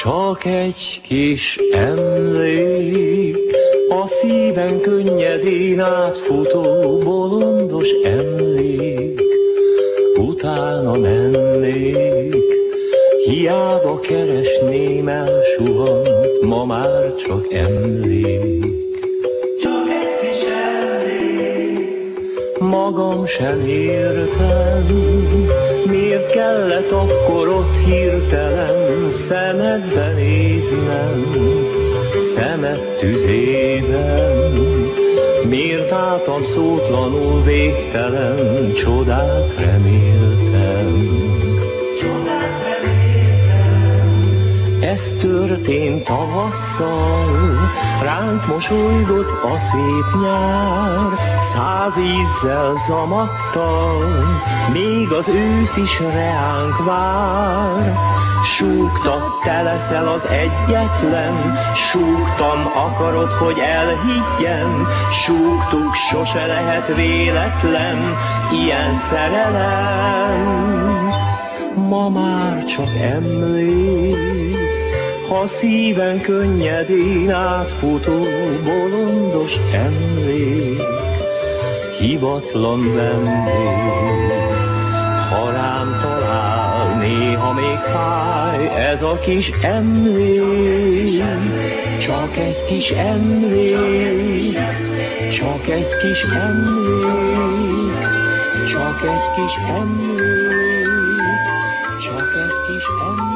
Csak egy kis emlék, a szíven könnyedén átfutó bolondos emlék. Utána mennék, hiába keresném, elsuhant, ma már csak emlék. Csak egy kis emlék, magam sem értem, miért kellett akkor ott hirtelen szemedbe néznem, szemed tüzében. Miért álltam szótlanul végtelen, csodát reméltem. Ez történt tavasszal, ránk mosolygott a szép nyár, 100 ízzel zamattal, még az ősz is reánk vár. Súgtad, te leszel az egyetlen, súgtam, akarod, hogy elhiggyem, súgtuk, sose lehet véletlen, ilyen szerelem. Ma már csak emlék, ha szíven könnyedén átfutó bolondos emlék, hibatlan vendég, ha rám talál, néha még fáj ez a kis emlék. Csak egy kis emlék, csak egy kis emlék, csak egy kis emlék, csak egy kis emlék.